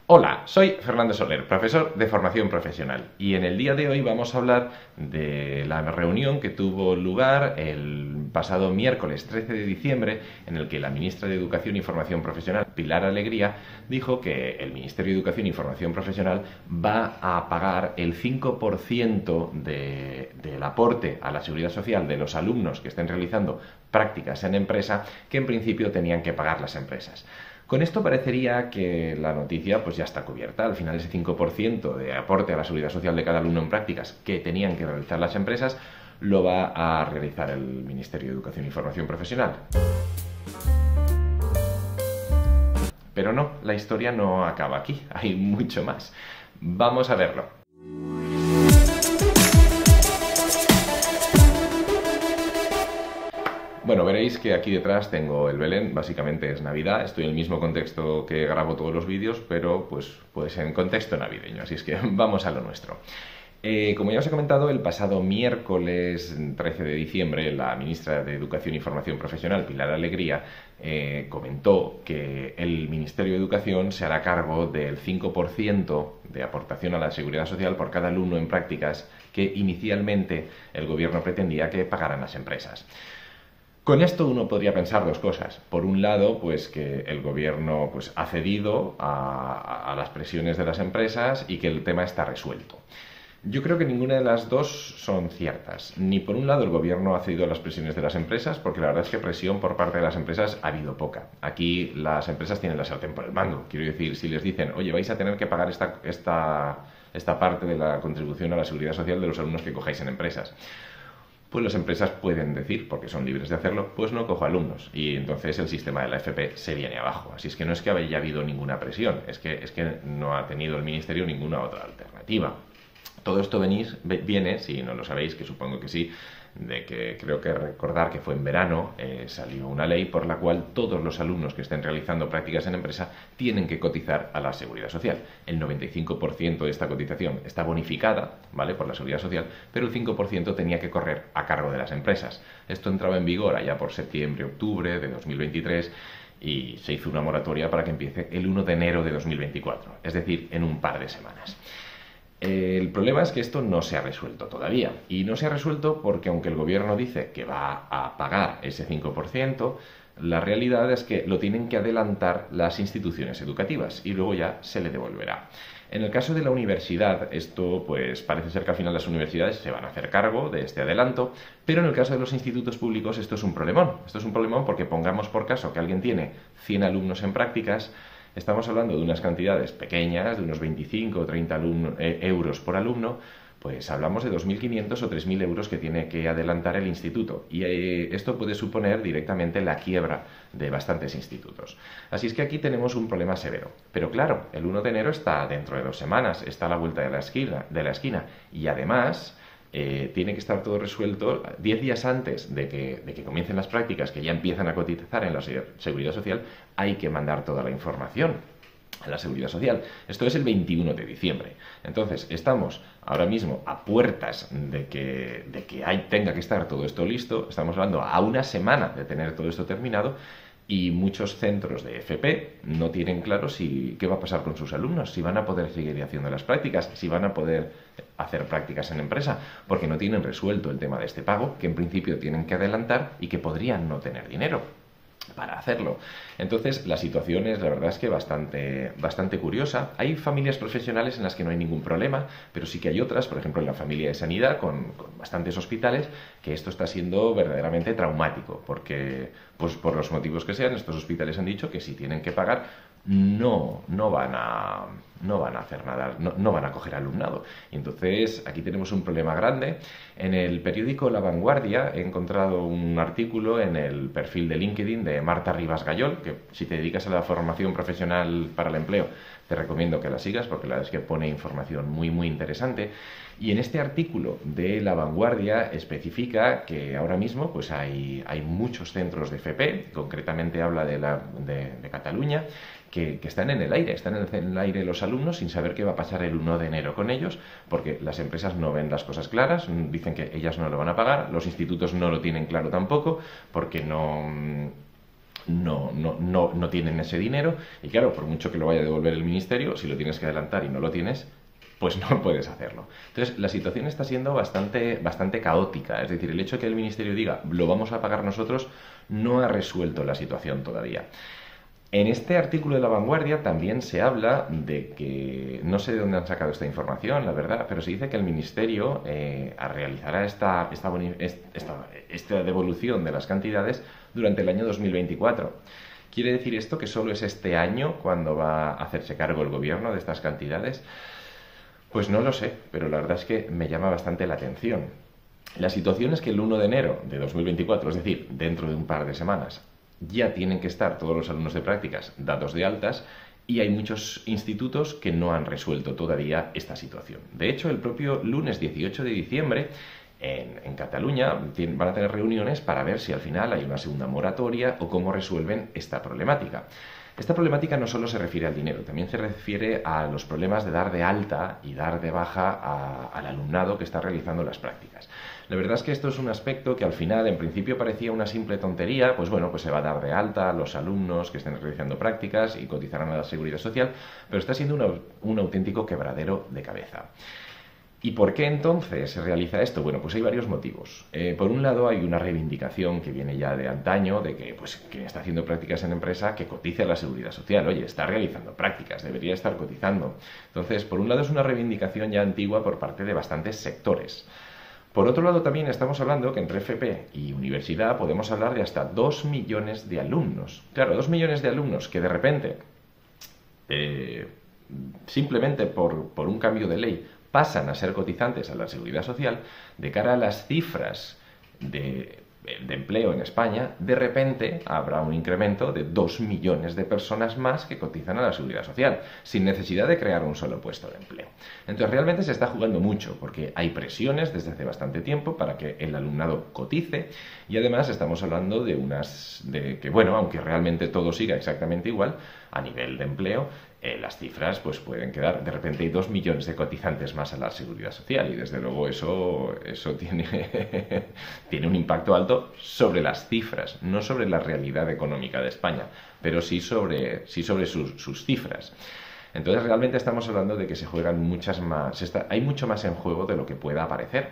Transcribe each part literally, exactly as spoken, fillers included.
Hola, soy Fernando Soler, profesor de formación profesional, y en el día de hoy vamos a hablar de la reunión que tuvo lugar el pasado miércoles trece de diciembre, en el que la ministra de Educación y Formación Profesional, Pilar Alegría, dijo que el Ministerio de Educación y Formación Profesional va a pagar el cinco por ciento de, del aporte a la seguridad social de los alumnos que estén realizando prácticas en empresa, que en principio tenían que pagar las empresas. Con esto parecería que la noticia pues ya está cubierta. Al final ese cinco por ciento de aporte a la seguridad social de cada alumno en prácticas que tenían que realizar las empresas lo va a realizar el Ministerio de Educación y Formación Profesional. Pero no, la historia no acaba aquí, hay mucho más. Vamos a verlo. Bueno, veréis que aquí detrás tengo el Belén, básicamente es Navidad, estoy en el mismo contexto que grabo todos los vídeos, pero pues, pues en contexto navideño, así es que vamos a lo nuestro. Eh, como ya os he comentado, el pasado miércoles trece de diciembre, la ministra de Educación y Formación Profesional, Pilar Alegría, eh, comentó que el Ministerio de Educación se hará cargo del cinco por ciento de aportación a la seguridad social por cada alumno en prácticas que inicialmente el gobierno pretendía que pagaran las empresas. Con esto uno podría pensar dos cosas. Por un lado, pues que el gobierno pues, ha cedido a, a las presiones de las empresas y que el tema está resuelto. Yo creo que ninguna de las dos son ciertas. Ni por un lado el gobierno ha cedido a las presiones de las empresas, porque la verdad es que presión por parte de las empresas ha habido poca. Aquí las empresas tienen la sartén por el mango. Quiero decir, si les dicen, oye, vais a tener que pagar esta, esta, esta parte de la contribución a la seguridad social de los alumnos que cojáis en empresas, pues las empresas pueden decir, porque son libres de hacerlo, pues no cojo alumnos. Y entonces el sistema de la F P se viene abajo. Así es que no es que haya habido ninguna presión, es que, es que no ha tenido el Ministerio ninguna otra alternativa. Todo esto venís, viene, si no lo sabéis, que supongo que sí, de que creo que recordar que fue en verano, eh, salió una ley por la cual todos los alumnos que estén realizando prácticas en empresa tienen que cotizar a la Seguridad Social. El noventa y cinco por ciento de esta cotización está bonificada, ¿vale?, por la Seguridad Social, pero el cinco por ciento tenía que correr a cargo de las empresas. Esto entraba en vigor allá por septiembre, octubre de dos mil veintitrés y se hizo una moratoria para que empiece el uno de enero de dos mil veinticuatro, es decir, en un par de semanas. El problema es que esto no se ha resuelto todavía, y no se ha resuelto porque aunque el gobierno dice que va a pagar ese cinco por ciento, la realidad es que lo tienen que adelantar las instituciones educativas y luego ya se le devolverá. En el caso de la universidad, esto pues parece ser que al final las universidades se van a hacer cargo de este adelanto, pero en el caso de los institutos públicos esto es un problemón. Esto es un problemón porque pongamos por caso que alguien tiene cien alumnos en prácticas. Estamos hablando de unas cantidades pequeñas, de unos veinticinco o treinta alumno, eh, euros por alumno, pues hablamos de dos mil quinientos o tres mil euros que tiene que adelantar el instituto. Y eh, esto puede suponer directamente la quiebra de bastantes institutos. Así es que aquí tenemos un problema severo. Pero claro, el uno de enero está dentro de dos semanas, está a la vuelta de la esquina, de la esquina. Y además Eh, tiene que estar todo resuelto diez días antes de que, de que comiencen las prácticas, que ya empiezan a cotizar en la Seguridad Social. Hay que mandar toda la información a la Seguridad Social. Esto es el veintiuno de diciembre. Entonces, estamos ahora mismo a puertas de que, de que hay, tenga que estar todo esto listo. Estamos hablando a una semana de tener todo esto terminado. Y muchos centros de F P no tienen claro si, qué va a pasar con sus alumnos, si van a poder seguir haciendo las prácticas, si van a poder hacer prácticas en empresa, porque no tienen resuelto el tema de este pago, que en principio tienen que adelantar y que podrían no tener dinero para hacerlo. Entonces la situación es, la verdad es que bastante, bastante curiosa. Hay familias profesionales en las que no hay ningún problema, pero sí que hay otras, por ejemplo en la familia de sanidad, con, con bastantes hospitales, que esto está siendo verdaderamente traumático, porque pues por los motivos que sean, estos hospitales han dicho que si tienen que pagar, no, no van a no van a hacer nada, no, no van a coger alumnado. Y entonces aquí tenemos un problema grande. En el periódico La Vanguardia he encontrado un artículo en el perfil de LinkedIn de Marta Rivas Gallol, que si te dedicas a la formación profesional para el empleo, te recomiendo que la sigas porque la verdad es que pone información muy muy interesante. Y en este artículo de La Vanguardia especifica que ahora mismo pues hay, hay muchos centros de F P, concretamente habla de, la, de, de Cataluña, que, que están en el aire, están en el aire los alumnos sin saber qué va a pasar el uno de enero con ellos, porque las empresas no ven las cosas claras, dicen que ellas no lo van a pagar, los institutos no lo tienen claro tampoco, porque no... no, no, no, no tienen ese dinero y claro, por mucho que lo vaya a devolver el ministerio, si lo tienes que adelantar y no lo tienes, pues no puedes hacerlo. Entonces, la situación está siendo bastante, bastante caótica. Es decir, el hecho de que el ministerio diga, lo vamos a pagar nosotros, no ha resuelto la situación todavía. En este artículo de La Vanguardia también se habla de que, no sé de dónde han sacado esta información, la verdad, pero se dice que el Ministerio eh, realizará esta, esta, esta, esta devolución de las cantidades durante el año dos mil veinticuatro. ¿Quiere decir esto que solo es este año cuando va a hacerse cargo el gobierno de estas cantidades? Pues no lo sé, pero la verdad es que me llama bastante la atención. La situación es que el uno de enero de dos mil veinticuatro, es decir, dentro de un par de semanas, ya tienen que estar todos los alumnos de prácticas dados de altas y hay muchos institutos que no han resuelto todavía esta situación. De hecho, el propio lunes dieciocho de diciembre en, en Cataluña van a tener reuniones para ver si al final hay una segunda moratoria o cómo resuelven esta problemática. Esta problemática no solo se refiere al dinero, también se refiere a los problemas de dar de alta y dar de baja a, al alumnado que está realizando las prácticas. La verdad es que esto es un aspecto que al final, en principio, parecía una simple tontería, pues bueno, pues se va a dar de alta a los alumnos que estén realizando prácticas y cotizarán a la Seguridad Social, pero está siendo una, un auténtico quebradero de cabeza. ¿Y por qué entonces se realiza esto? Bueno, pues hay varios motivos. Eh, por un lado, hay una reivindicación que viene ya de antaño, de que pues, quien está haciendo prácticas en empresa, que cotice a la Seguridad Social. Oye, está realizando prácticas, debería estar cotizando. Entonces, por un lado, es una reivindicación ya antigua por parte de bastantes sectores. Por otro lado, también estamos hablando que entre F P y universidad podemos hablar de hasta dos millones de alumnos. Claro, dos millones de alumnos que de repente, eh, simplemente por, por un cambio de ley, pasan a ser cotizantes a la Seguridad Social, de cara a las cifras de, de empleo en España, de repente habrá un incremento de dos millones de personas más que cotizan a la Seguridad Social, sin necesidad de crear un solo puesto de empleo. Entonces realmente se está jugando mucho, porque hay presiones desde hace bastante tiempo para que el alumnado cotice, y además estamos hablando de unas, de que bueno, aunque realmente todo siga exactamente igual, a nivel de empleo, Eh, las cifras pues pueden quedar, de repente hay dos millones de cotizantes más a la Seguridad Social y desde luego eso, eso tiene, tiene un impacto alto sobre las cifras, no sobre la realidad económica de España, pero sí sobre, sí sobre sus, sus cifras. Entonces realmente estamos hablando de que se juegan muchas más, está, hay mucho más en juego de lo que pueda parecer.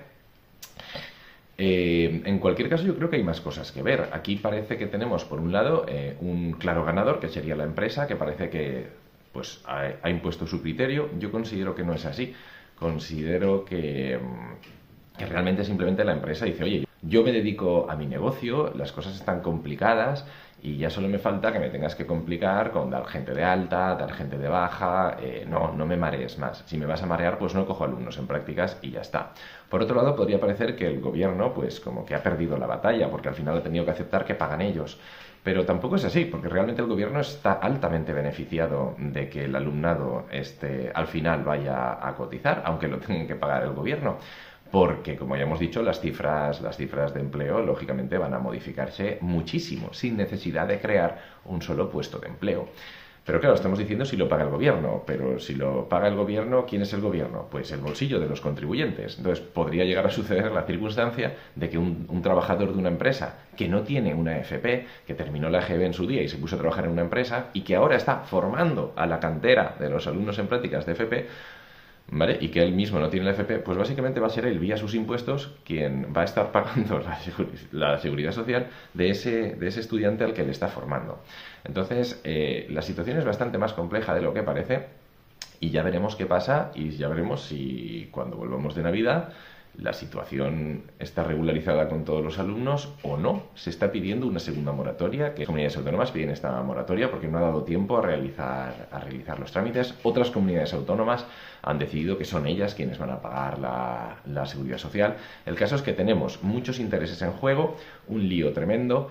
Eh, en cualquier caso, yo creo que hay más cosas que ver. Aquí parece que tenemos, por un lado, eh, un claro ganador, que sería la empresa, que parece que pues ha, ha impuesto su criterio. Yo considero que no es así. Considero que, que realmente simplemente la empresa dice, oye, yo me dedico a mi negocio, las cosas están complicadas y ya solo me falta que me tengas que complicar con dar gente de alta, dar gente de baja, eh, no, no me marees más. Si me vas a marear, pues no cojo alumnos en prácticas y ya está. Por otro lado, podría parecer que el gobierno, pues como que ha perdido la batalla, porque al final ha tenido que aceptar que pagan ellos. Pero tampoco es así, porque realmente el gobierno está altamente beneficiado de que el alumnado este, al final vaya a cotizar, aunque lo tengan que pagar el gobierno. Porque, como ya hemos dicho, las cifras, las cifras de empleo, lógicamente, van a modificarse muchísimo, sin necesidad de crear un solo puesto de empleo. Pero claro, estamos diciendo si lo paga el gobierno, pero si lo paga el gobierno, ¿quién es el gobierno? Pues el bolsillo de los contribuyentes. Entonces podría llegar a suceder la circunstancia de que un, un trabajador de una empresa que no tiene una F P, que terminó la E G B en su día y se puso a trabajar en una empresa y que ahora está formando a la cantera de los alumnos en prácticas de F P, ¿vale? Y que él mismo no tiene la F P, pues básicamente va a ser él, vía sus impuestos, quien va a estar pagando la, la seguridad social de ese, de ese estudiante al que le está formando. Entonces, eh, la situación es bastante más compleja de lo que parece y ya veremos qué pasa y ya veremos si cuando volvamos de Navidad la situación está regularizada con todos los alumnos o no. Se está pidiendo una segunda moratoria, que las comunidades autónomas piden esta moratoria porque no ha dado tiempo a realizar, a realizar los trámites. Otras comunidades autónomas han decidido que son ellas quienes van a pagar la, la seguridad social. El caso es que tenemos muchos intereses en juego, un lío tremendo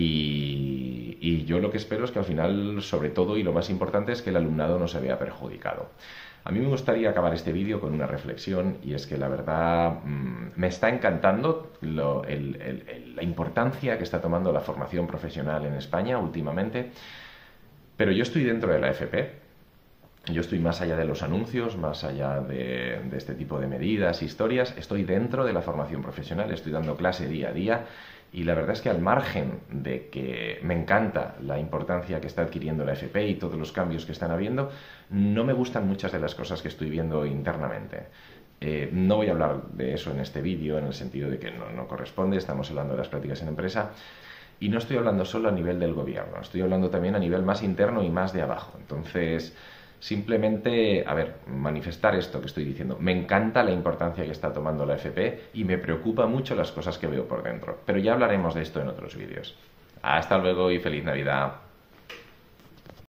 y, y yo lo que espero es que al final, sobre todo y lo más importante, es que el alumnado no se vea perjudicado. A mí me gustaría acabar este vídeo con una reflexión y es que la verdad mmm, me está encantando lo, el, el, el, la importancia que está tomando la formación profesional en España últimamente, pero yo estoy dentro de la F P, yo estoy más allá de los anuncios, más allá de, de este tipo de medidas, historias, estoy dentro de la formación profesional, estoy dando clase día a día Y la verdad es que al margen de que me encanta la importancia que está adquiriendo la F P y todos los cambios que están habiendo, no me gustan muchas de las cosas que estoy viendo internamente. Eh, no voy a hablar de eso en este vídeo, en el sentido de que no, no corresponde, estamos hablando de las prácticas en empresa. Y no estoy hablando solo a nivel del gobierno, estoy hablando también a nivel más interno y más de abajo. Entonces, simplemente, a ver, manifestar esto que estoy diciendo. Me encanta la importancia que está tomando la F P y me preocupa mucho las cosas que veo por dentro. Pero ya hablaremos de esto en otros vídeos. Hasta luego y feliz Navidad.